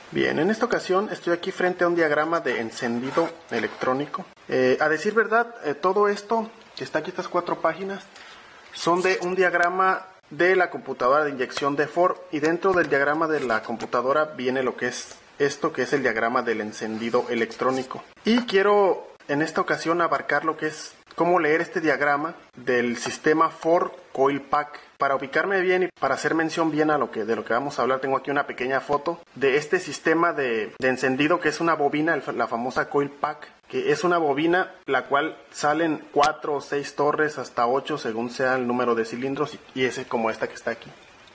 Bien, en esta ocasión estoy aquí frente a un diagrama de encendido electrónico. A decir verdad, todo esto que está aquí, estas 4 páginas, son de un diagrama de la computadora de inyección de Ford, y dentro del diagrama de la computadora viene lo que es esto, que es el diagrama del encendido electrónico. Y quiero en esta ocasión abarcar lo que es cómo leer este diagrama del sistema Ford Coil Pack. Para ubicarme bien y para hacer mención bien a de lo que vamos a hablar, tengo aquí una pequeña foto de este sistema de encendido, que es una bobina, la famosa Coil Pack, que es una bobina la cual salen 4 o 6 torres hasta 8 según sea el número de cilindros, y es como esta que está aquí.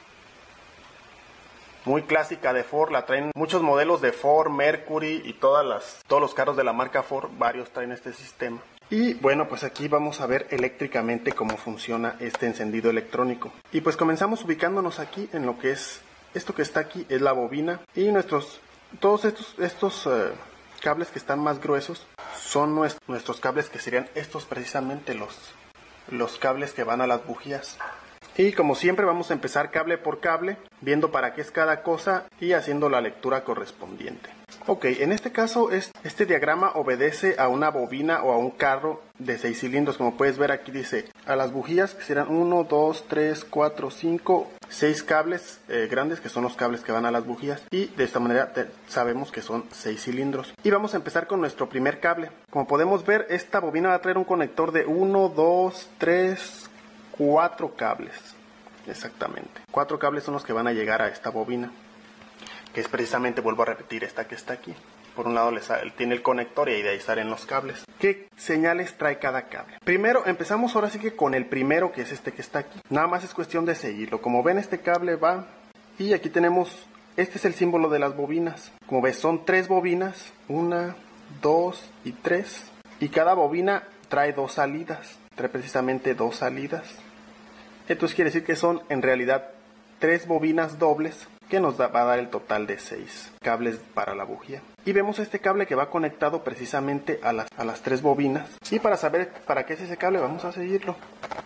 Muy clásica de Ford, la traen muchos modelos de Ford, Mercury y todos los carros de la marca Ford, varios traen este sistema. Y bueno, pues aquí vamos a ver eléctricamente cómo funciona este encendido electrónico. Y pues comenzamos ubicándonos aquí en lo que es esto que está aquí, es la bobina, y todos estos cables que están más gruesos son nuestros cables, que serían estos precisamente, los cables que van a las bujías. Y como siempre vamos a empezar cable por cable, viendo para qué es cada cosa y haciendo la lectura correspondiente. Ok, en este caso este diagrama obedece a una bobina o a un carro de 6 cilindros. Como puedes ver aquí dice a las bujías, que serán 1, 2, 3, 4, 5, 6 cables grandes, que son los cables que van a las bujías. Y de esta manera sabemos que son 6 cilindros. Y vamos a empezar con nuestro primer cable. Como podemos ver, esta bobina va a traer un conector de 1, 2, 3, 4 cables. Exactamente. 4 cables son los que van a llegar a esta bobina, que es precisamente, vuelvo a repetir, esta que está aquí. Por un lado tiene el conector y de ahí salen los cables. ¿Qué señales trae cada cable? Primero empezamos ahora sí que con el primero, que es este que está aquí. Nada más es cuestión de seguirlo. Como ven, este cable va, y aquí tenemos, este es el símbolo de las bobinas. Como ves, son 3 bobinas, 1, 2 y 3. Y cada bobina trae 2 salidas. Trae precisamente 2 salidas. Entonces quiere decir que son en realidad 3 bobinas dobles, que nos va a dar el total de 6 cables para la bujía. Y vemos este cable que va conectado precisamente a las 3 bobinas. Y para saber para qué es ese cable, vamos a seguirlo.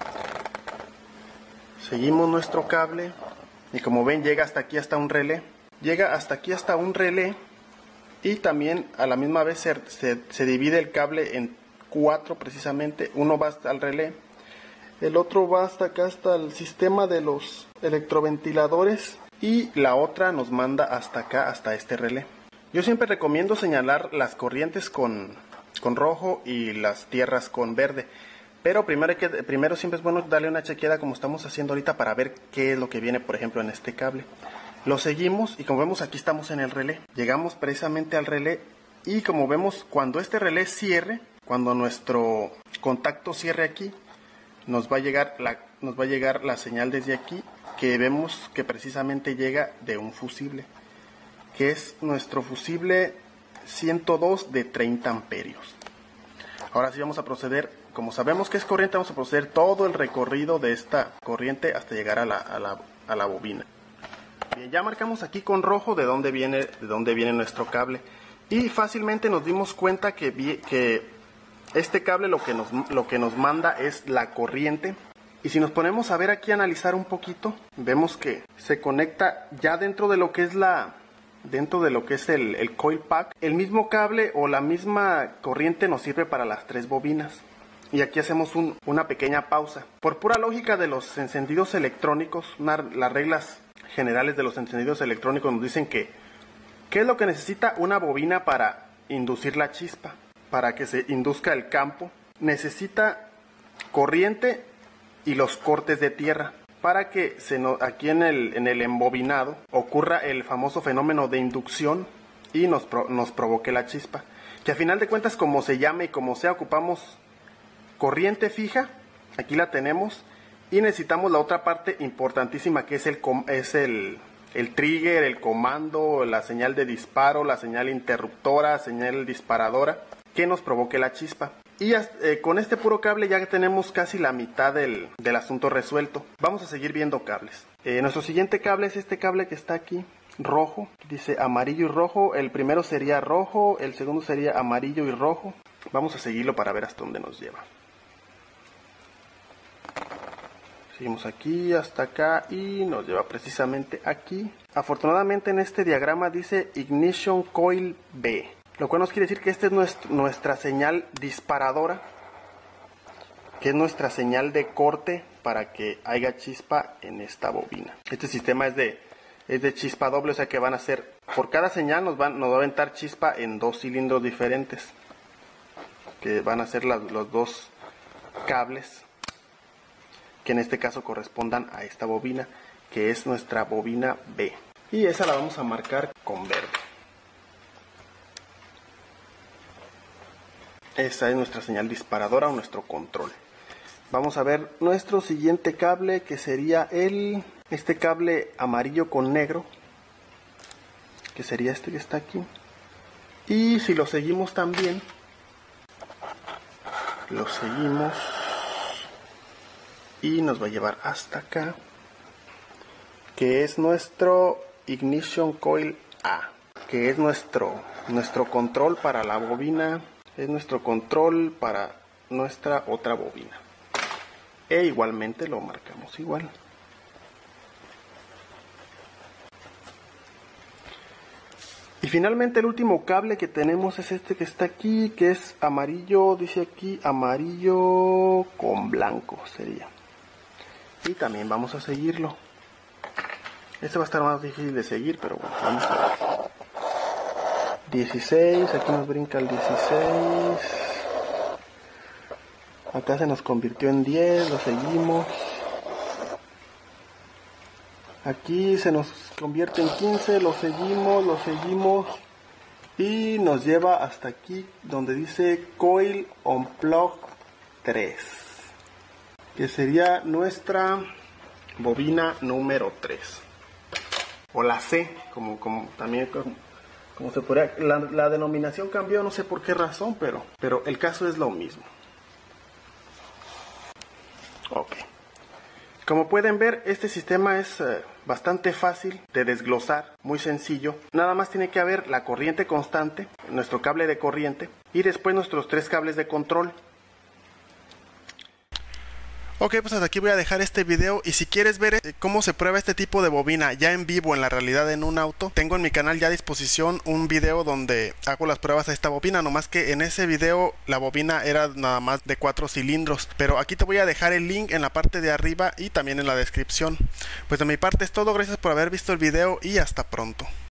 Seguimos nuestro cable, y como ven, llega hasta aquí, hasta un relé. Llega hasta aquí, hasta un relé. Y también a la misma vez se divide el cable en 4 precisamente. Uno va hasta el relé, el otro va hasta acá, hasta el sistema de los electroventiladores, y la otra nos manda hasta acá, hasta este relé. Yo siempre recomiendo señalar las corrientes con rojo y las tierras con verde, pero primero siempre es bueno darle una chequeada, como estamos haciendo ahorita, para ver qué es lo que viene, por ejemplo, en este cable. Lo seguimos, y como vemos, aquí estamos en el relé. Llegamos precisamente al relé, y como vemos, cuando este relé cierre, cuando nuestro contacto cierre aquí, nos va a llegar la señal desde aquí, que vemos que precisamente llega de un fusible, que es nuestro fusible 102 de 30 amperios. Ahora sí vamos a proceder, como sabemos que es corriente, vamos a proceder todo el recorrido de esta corriente hasta llegar a la bobina. Bien, ya marcamos aquí con rojo de dónde viene nuestro cable, y fácilmente nos dimos cuenta que este cable lo que nos manda es la corriente. Y si nos ponemos a ver aquí, a analizar un poquito, vemos que se conecta ya dentro de lo que es el coil pack. El mismo cable o la misma corriente nos sirve para las 3 bobinas. Y aquí hacemos una pequeña pausa. Por pura lógica de los encendidos electrónicos, las reglas generales de los encendidos electrónicos nos dicen ¿qué es lo que necesita una bobina para inducir la chispa? Para que se induzca el campo, necesita corriente y los cortes de tierra, para que aquí en el embobinado ocurra el famoso fenómeno de inducción y nos provoque la chispa. Que a final de cuentas, como se llame y como sea, ocupamos corriente fija, aquí la tenemos, y necesitamos la otra parte importantísima, que es el trigger, el comando, la señal de disparo, la señal interruptora, señal disparadora, que nos provoque la chispa. Y con este puro cable ya tenemos casi la mitad del asunto resuelto. Vamos a seguir viendo cables. Nuestro siguiente cable es este cable que está aquí, rojo. Dice amarillo y rojo. El primero sería rojo, el segundo sería amarillo y rojo. Vamos a seguirlo para ver hasta dónde nos lleva. Seguimos aquí hasta acá y nos lleva precisamente aquí. Afortunadamente en este diagrama dice Ignition Coil B, lo cual nos quiere decir que esta es nuestra señal disparadora, que es nuestra señal de corte para que haya chispa en esta bobina. Este sistema es de chispa doble, o sea que van a ser, por cada señal nos va a aventar chispa en dos cilindros diferentes, que van a ser los dos cables, que en este caso correspondan a esta bobina, que es nuestra bobina B. Y esa la vamos a marcar con verde. Esa es nuestra señal disparadora o nuestro control. Vamos a ver nuestro siguiente cable, que sería este cable amarillo con negro, que sería este que está aquí. Y si lo seguimos también, lo seguimos y nos va a llevar hasta acá, que es nuestro Ignition Coil A, que es nuestro control para la bobina, es nuestro control para nuestra otra bobina. E igualmente lo marcamos igual. Y finalmente el último cable que tenemos es este que está aquí, que es amarillo, dice aquí amarillo con blanco sería. Y también vamos a seguirlo. Este va a estar más difícil de seguir, pero bueno, vamos a ver. 16, aquí nos brinca el 16. Acá se nos convirtió en 10, lo seguimos. Aquí se nos convierte en 15, lo seguimos. Y nos lleva hasta aquí donde dice Coil on Plug 3. Que sería nuestra bobina número 3. O la C, como se podría. La denominación cambió, no sé por qué razón, pero el caso es lo mismo. Ok. Como pueden ver, este sistema es bastante fácil de desglosar, muy sencillo. Nada más tiene que haber la corriente constante, nuestro cable de corriente, y después nuestros 3 cables de control. Ok, pues hasta aquí voy a dejar este video, y si quieres ver cómo se prueba este tipo de bobina ya en vivo, en la realidad, en un auto, tengo en mi canal ya a disposición un video donde hago las pruebas de esta bobina, nomás que en ese video la bobina era nada más de 4 cilindros, pero aquí te voy a dejar el link en la parte de arriba y también en la descripción. Pues de mi parte es todo, gracias por haber visto el video y hasta pronto.